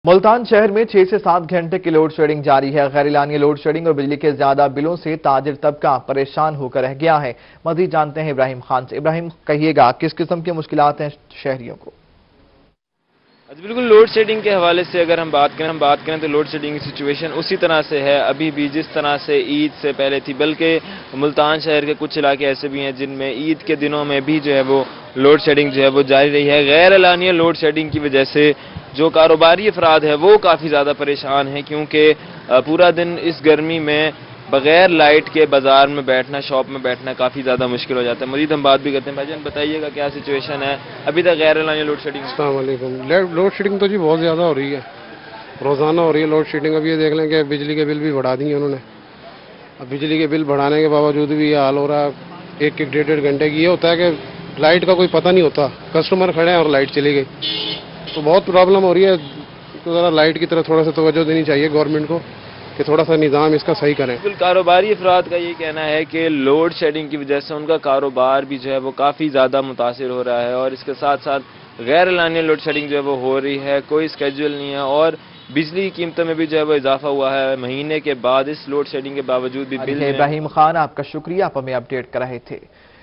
मुल्तान शहर में 6 से 7 घंटे की लोड शेडिंग जारी है। गैर एलानिया लोड शेडिंग और बिजली के ज्यादा बिलों से ताजिर तबका परेशान होकर रह गया है। मजीद जानते हैं इब्राहिम खान से। इब्राहिम, कहिएगा किस किस्म की मुश्किलात हैं शहरियों को? बिल्कुल, लोड शेडिंग के हवाले से अगर हम बात करें तो लोड शेडिंग की सिचुएशन उसी तरह से है अभी भी जिस तरह से ईद से पहले थी, बल्कि मुल्तान शहर के कुछ इलाके ऐसे भी हैं जिनमें ईद के दिनों में भी जो है वो लोड शेडिंग जो है वो जारी रही है। गैर एलानिया लोड शेडिंग की वजह से जो कारोबारी अफराद है वो काफ़ी ज़्यादा परेशान हैं, क्योंकि पूरा दिन इस गर्मी में बगैर लाइट के बाजार में बैठना, शॉप में बैठना काफ़ी ज़्यादा मुश्किल हो जाता है। मज़ीद हम बात भी करते हैं। भाईजान, बताइएगा क्या सिचुएशन है अभी तक गैर एलानिया लोड शेडिंग? अस्सलाम वालेकुम। लोड शेडिंग तो जी बहुत ज़्यादा हो रही है, रोज़ाना हो रही है लोड शेडिंग। अब ये देख लें कि बिजली के बिल भी बढ़ा दिए उन्होंने। अब बिजली के बिल बढ़ाने के बावजूद भी ये हाल हो रहा है। एक डेढ़ घंटे की ये होता है कि लाइट का कोई पता नहीं होता, कस्टमर खड़े हैं और लाइट चली गई, तो बहुत प्रॉब्लम हो रही है। तो ज़रा लाइट की तरफ थोड़ा सा तवज्जो देनी चाहिए गवर्नमेंट को कि थोड़ा सा निज़ाम इसका सही करें। बिल्कुल, कारोबारी अफराद का ये कहना है कि लोड शेडिंग की वजह से उनका कारोबार भी जो है वो काफ़ी ज़्यादा मुतासिर हो रहा है, और इसके साथ साथ गैर एलानिया लोड शेडिंग जो है वो हो रही है, कोई स्केड्यूल नहीं है, और बिजली की कीमतों में भी जो है वो इजाफा हुआ है महीने के बाद। इस लोड शेडिंग के बावजूद भी बिल। इब्राहिम खान, आपका शुक्रिया, आप हमें अपडेट कर रहे थे।